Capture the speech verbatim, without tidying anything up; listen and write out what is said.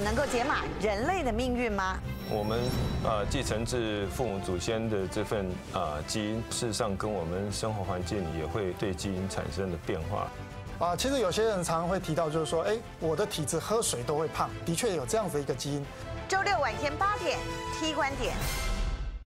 能够解码人类的命运吗？ 我们呃继承自父母祖先的这份呃基因，事实上跟我们生活环境也会对基因产生的变化。 啊，其实有些人常常会提到，就是说，哎，我的体质喝水都会胖，的确有这样子一个基因。 周六晚间八点，T 观点。